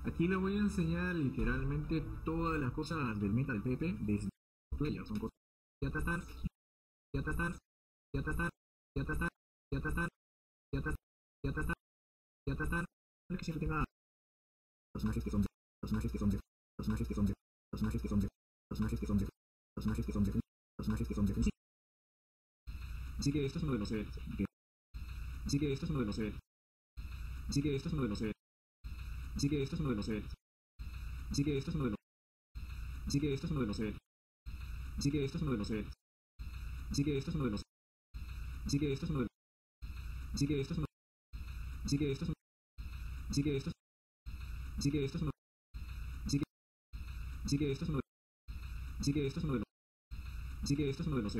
Aquí le voy a enseñar literalmente todas las cosas del meta del PP desde ellas. Son cosas ya tratar, ya tratar, ya tratar, ya tratar, ya tratar, ya tratar, ya tratar, ya tratar. No es que siempre tenga personajes que son de, personajes que son de, personajes que son de, personajes que son de, personajes que son de, personajes que son de, personajes que son de. Así que esto es uno de los así que esto es uno de los así que esto es uno de los así que esto es uno de los así que esto es uno de los así que esto es uno de los así que esto es uno de los así que esto es uno de los así que esto es uno de los así que esto es uno así que esto es así que esto es así que esto es uno así que así que esto es uno así que esto es uno de los así que esto es uno de los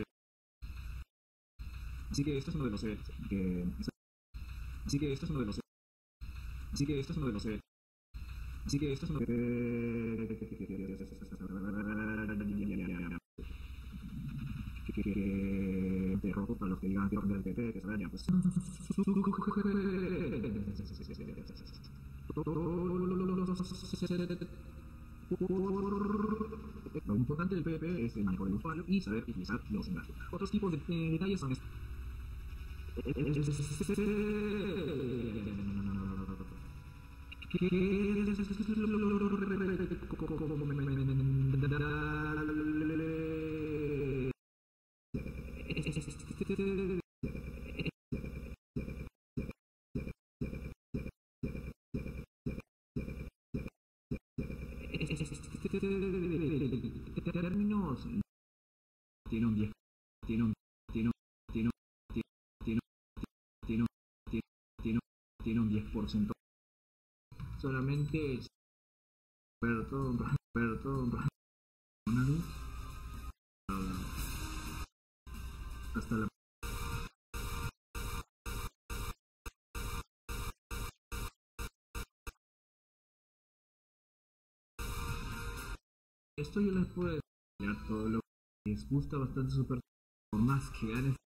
así que esto es uno de los que así que esto es uno de los así que esto es uno de los así que esto es uno de rojo para los que digan que del PP que se vayan pues lo importante del PvP es el manejo del usuario y saber utilizar los enlaces. Otros tipos de detalles son términos tiene un 10 tiene un tiene un tiene un tiene un tiene un tiene un tiene un 10% solamente perdón perdón hasta la esto yo les puedo enseñar todo lo que les gusta bastante super por más que ganes